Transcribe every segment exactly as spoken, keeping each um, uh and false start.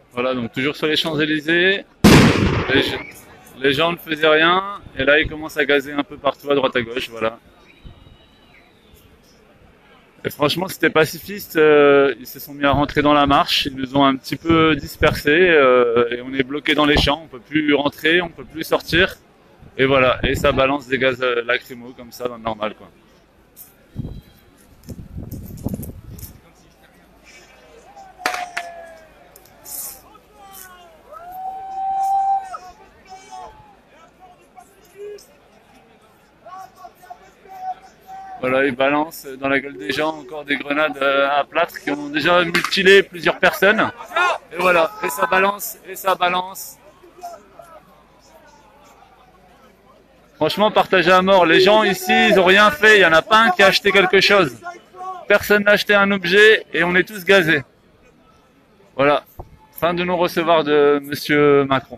Voilà, donc toujours sur les Champs-Élysées, les, les gens ne faisaient rien, et là ils commencent à gazer un peu partout à droite à gauche, voilà. Et franchement, c'était pacifiste, euh, ils se sont mis à rentrer dans la marche, ils nous ont un petit peu dispersés, euh, et on est bloqué dans les champs, on peut plus rentrer, on peut plus sortir, et voilà, et ça balance des gaz euh, lacrymaux comme ça, dans le normal quoi. Voilà, ils balancent dans la gueule des gens encore des grenades euh, à plâtre qui ont déjà mutilé plusieurs personnes. Et voilà, et ça balance, et ça balance. Franchement, partagé à mort. Les gens ici, ils ont rien fait. Il n'y en a pas un qui a acheté quelque chose. Personne n'a acheté un objet et on est tous gazés. Voilà. Fin de non-recevoir de Monsieur Macron.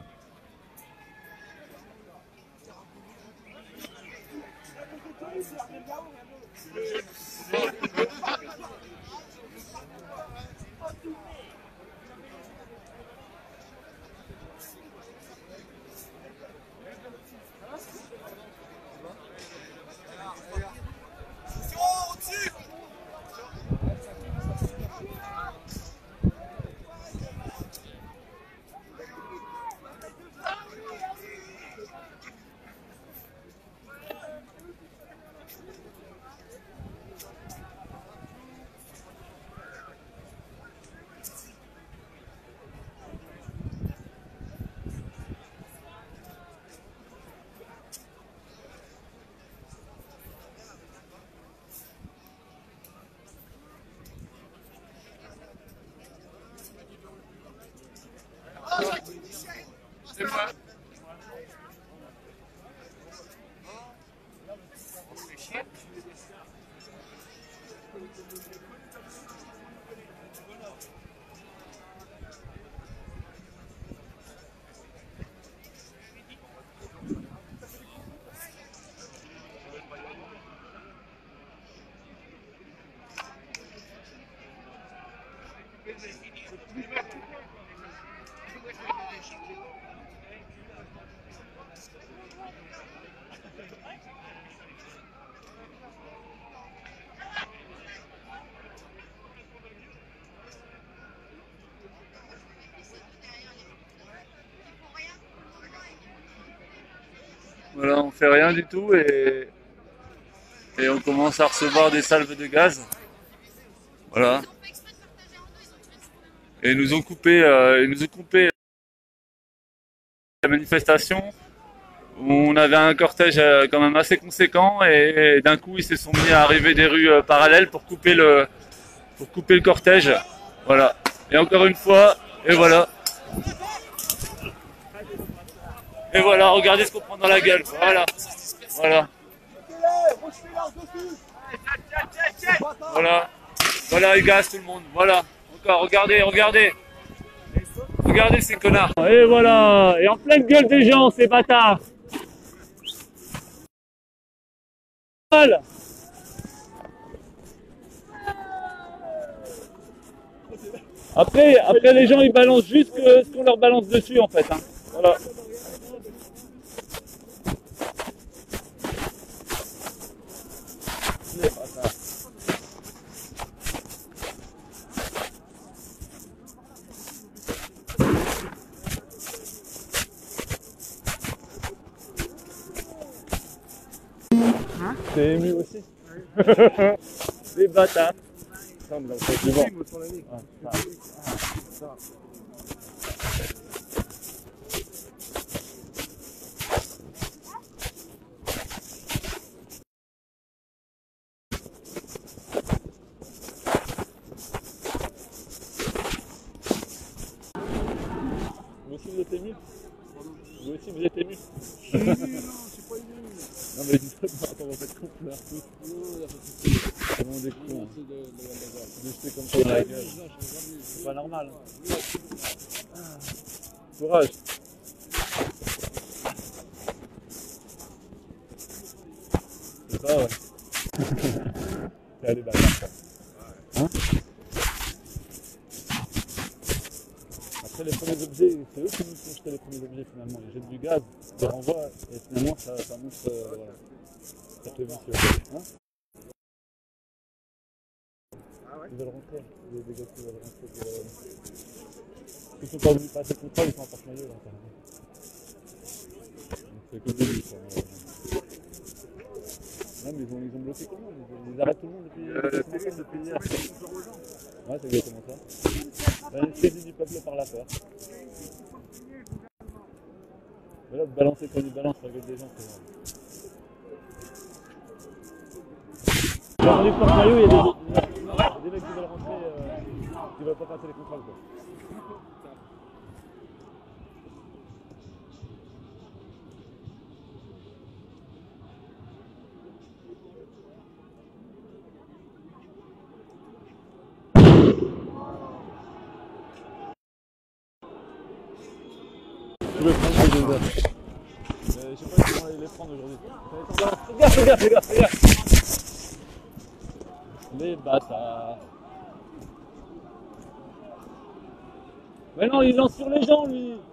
C'est moi. Voilà, on fait rien du tout et, et on commence à recevoir des salves de gaz. Voilà. Et ils nous ont coupé, euh, ils nous ont coupé la manifestation. On avait un cortège euh, quand même assez conséquent et, et d'un coup ils se sont mis à arriver des rues euh, parallèles pour couper le, pour couper le cortège. Voilà. Et encore une fois, et voilà. Et voilà, regardez ce qu'on prend dans la gueule. Voilà. Voilà. Voilà. Voilà, ils gazent tout le monde. Voilà. Encore, regardez, regardez. Regardez ces connards. Et voilà. Et en pleine gueule des gens, ces bâtards. Après, après les gens ils balancent juste que ce qu'on leur balance dessus en fait. Hein. Voilà. Hein? T'es ému aussi? Les bâtards. Ah, ah, ah. Vous aussi vous êtes ému? Vous aussi vous êtes ému? Non, non, c'est pas ému. Non mais attends, on va être complets tous. Comment des cons, hein. De jeter comme ça dans la gueule. C'est pas normal. Ah. Courage. C'est ça, ouais. C'est allé bâtard, quoi. Hein? Après, jeter les premiers objets, c'est eux qui nous font jeter les premiers objets finalement. Ils jettent du gaz, ils les renvoient et finalement ça, ça montre euh, voilà, cercle vicieux. Hein, ils veulent rentrer, les, les gars qui veulent rentrer. De... Ils sont pas venus passer le contrôle, ils sont en porte-maillot là. C'est que le début quoi. Non mais ils ont, ils ont bloqué tout le monde, ils, ils arrêtent tout le monde depuis, euh, depuis, depuis, depuis hier. Ouais, c'est exactement ça. La saisie du peuple par la peur. Mais là, balancer comme ils balancent la gueule des gens, c'est vrai. Dans les porte-maillots, il y a des, il y a des mecs qui veulent rentrer, euh, qui veulent pas passer les contrôles quoi. Je vais prendre les deux heures. Mais je sais pas comment les prendre aujourd'hui. Fais gaffe, fais gaffe, fais gaffe, fais gaffe. Les bâtards. Mais non, il lance sur les gens lui.